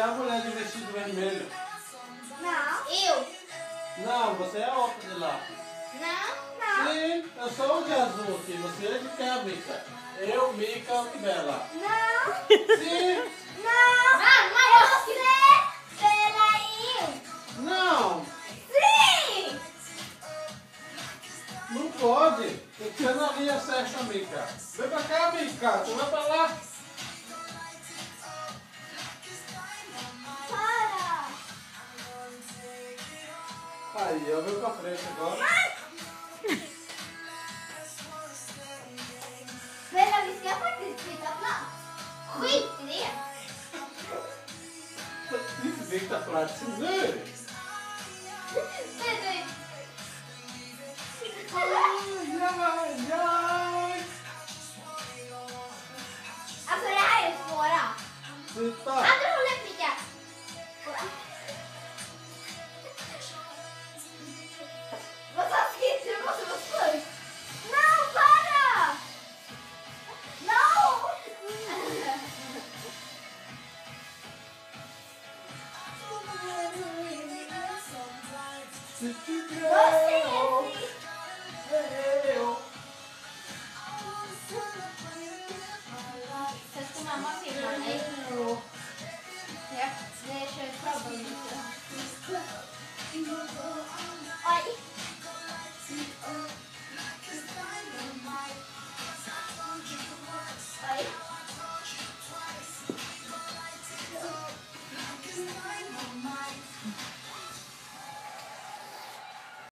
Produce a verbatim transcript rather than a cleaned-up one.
é a mulher de vestido vermelho. Não. Eu. Não, você é a outra de lá. Não, não. Sim, eu sou o de azul aqui. Você é de quem, a Mica? Eu, Mica ou Bela? Não. Sim. Não. Não, mas você. Peraí. Não. Sim. Não pode. Tem que ser na linha certa, Mica. Vem pra cá, Mica. Tu vai pra lá. Para. Aí, eu venho pra frente agora. Men vi ska faktiskt byta plats. Skit i det. Isso deita prático, né? Ai, ai. Alltså det här är svåra. Titta. Andra hållet Mika. Vad taskigt, du måste vara först. No, para! No! Se tiver. Vad